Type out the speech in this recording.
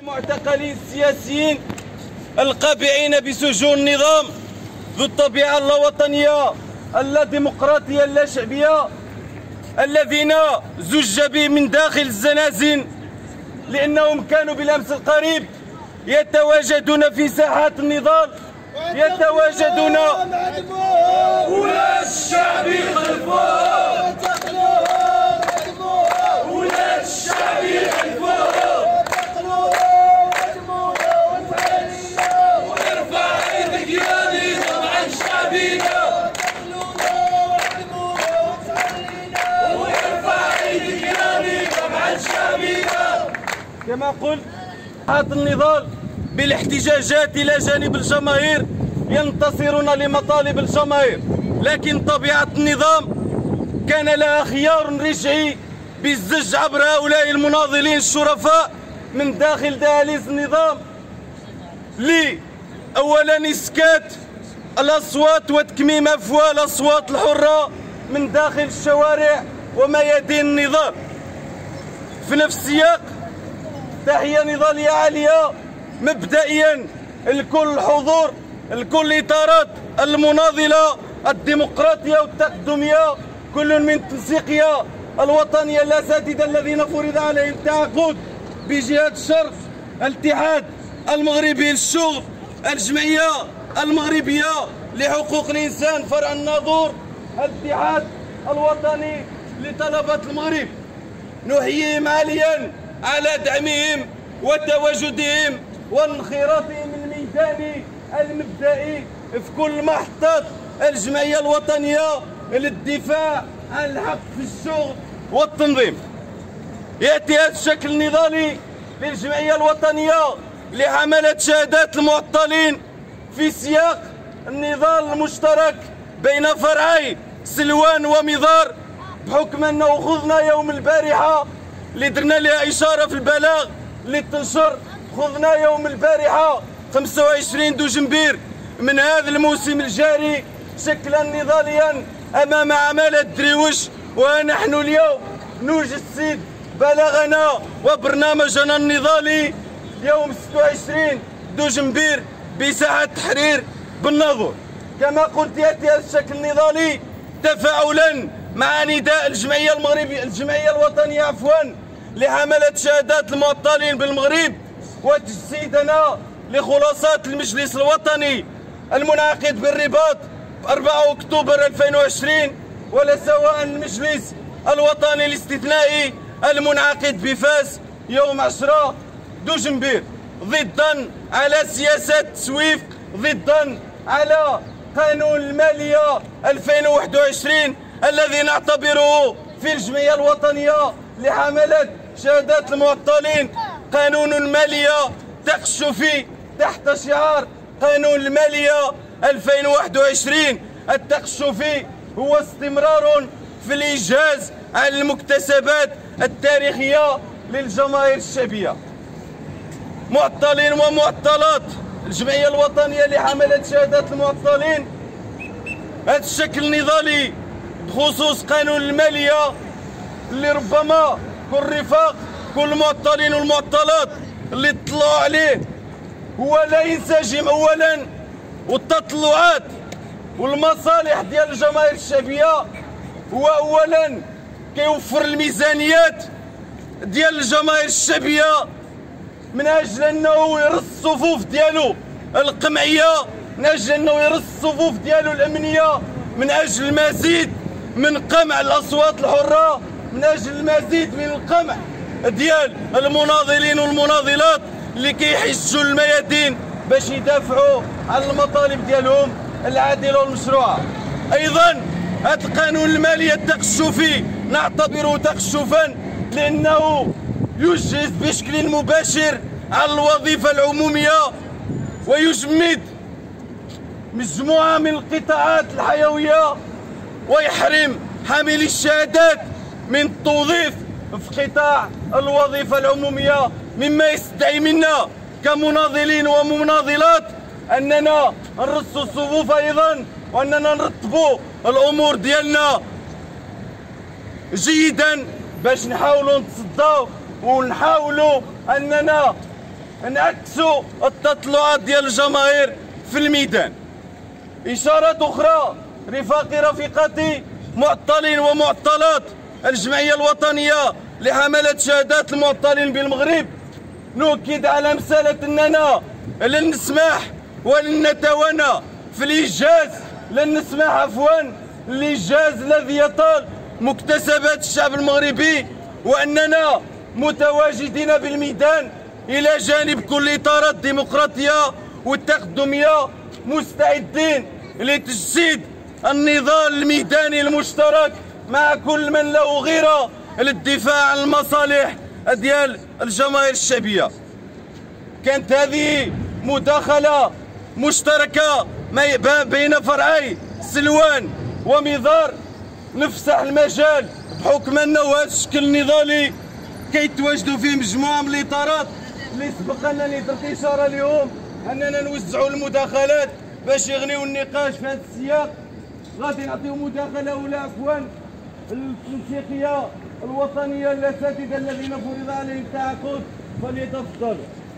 المعتقلين السياسيين القابعين بسجون النظام ذو الطبيعة اللا وطنية اللا ديمقراطية اللا شعبية الذين زج بهم من داخل الزنازين لأنهم كانوا بالأمس القريب يتواجدون في ساحات النضال يتواجدون ولاد الشعب يخلفوه ولاد الشعب يخلفوه وارفع ايدك يا نظام عن شعبنا وارفع ايدك يا نظام عن شعبنا. كما قلت ساحات النضال بالاحتجاجات إلى جانب الجماهير ينتصرون لمطالب الجماهير، لكن طبيعة النظام كان لها خيار رجعي بالزج عبر هؤلاء المناضلين الشرفاء من داخل دهاليز النظام أولا إسكات الأصوات وتكميم أفواه الأصوات الحرة من داخل الشوارع وميادين النضال. في نفس السياق تحية نضالية عالية مبدئيا لكل الحضور لكل الإطارات المناضلة الديمقراطية والتقدمية، كل من التنسيقية الوطنية الأساتذة الذين فرض عليهم التعاقد بجهة الشرق، الاتحاد المغربي للشغل، الجمعية المغربية لحقوق الإنسان فرع الناظور، الاتحاد الوطني لطلبة المغرب. نحييهم عاليا على دعمهم وتواجدهم وانخراطهم الميداني المبدئي في كل محطات الجمعية الوطنية للدفاع عن الحق في الشغل والتنظيم. يأتي هذا الشكل النضالي للجمعية الوطنية لحملة شهادات المعطلين في سياق النضال المشترك بين فرعي سلوان ومضار، بحكم أنه خذنا يوم البارحة اللي درنا لها إشارة في البلاغ اللي تنشر، خذنا يوم البارحة 25 دجنبير من هذا الموسم الجاري شكلا نضاليا أمام عمالة دريوش، ونحن اليوم نجسد بلاغنا وبرنامجنا النضالي يوم 26 دجنبير بساحة التحرير بالناظور. كما قلت يأتي هذا الشكل النضالي تفاعلا مع نداء الجمعية الوطنية لحملة شهادات المعطلين بالمغرب وتجسيدنا لخلاصات المجلس الوطني المنعقد بالرباط 4 أكتوبر 2020 ولا سواء المجلس الوطني الاستثنائي المنعقد بفاس يوم 10 دجنبير، ضدا على سياسة تسويف، ضدا على قانون المالية 2021 الذي نعتبره في الجمعية الوطنية لحملة شهادات المعطلين قانون المالية تقشفي تحت شعار قانون المالية 2021. التقشفي هو استمرار في الإجهاز على المكتسبات التاريخية للجماهير الشعبية. معطلين ومعطلات الجمعية الوطنية لحملة شهادات المعطلين هذا الشكل النضالي بخصوص قانون المالية اللي ربما كل رفاق كل المعطلين والمعطلات اللي اطلعوا عليه هو لا ينسجم اولا والتطلعات والمصالح ديال الجماهير الشعبيه، هو اولا كيوفر الميزانيات ديال الجماهير الشعبيه من اجل انه يرص الصفوف ديالو القمعيه، من اجل انه يرص الصفوف ديالو الامنيه، من اجل المزيد من قمع الاصوات الحره، من اجل المزيد من القمع ديال المناضلين والمناضلات اللي كيحجوا الميادين باش يدافعوا على المطالب ديالهم العادله والمشروعه. ايضا هذا القانون الماليه التقشفي نعتبره تقشفا لانه يجهز بشكل مباشر على الوظيفه العموميه ويجمد مجموعه من القطاعات الحيويه ويحرم حاملي الشهادات من التوظيف في قطاع الوظيفة العمومية، مما يستدعي منا كمناضلين ومناضلات أننا نرصوا الصفوف أيضا وأننا نرتبوا الأمور ديالنا جيدا باش نحاولوا نتصداو ونحاولوا أننا نعكسوا التطلعات ديال الجماهير في الميدان. إشارات أخرى رفيقاتي معطلين ومعطلات الجمعية الوطنية لحملة شهادات المعطلين بالمغرب، نؤكد على مسألة أننا لن نسمح ولن نتوانى في الإنجاز، لن نسمح الإنجاز الذي يطال مكتسبات الشعب المغربي، وأننا متواجدين بالميدان إلى جانب كل إطارات الديمقراطية والتقدمية، مستعدين لتجسيد النضال الميداني المشترك مع كل من له غيرة للدفاع عن المصالح ديال الجماهير الشعبية. كانت هذه مداخلة مشتركة بين فرعي سلوان ومضار، نفسح المجال بحكم انه هذا الشكل النضالي كيتواجدوا فيه مجموعة من الإطارات اللي سبق انني درت إشارة لهم اننا نوزعوا المداخلات باش يغنيوا النقاش في هذا السياق. غادي نعطيو مداخلة أولى عفوا التنسيقية الوطنية الأساتذة الذين فرض عليهم التعاقد، فليتفضلوا.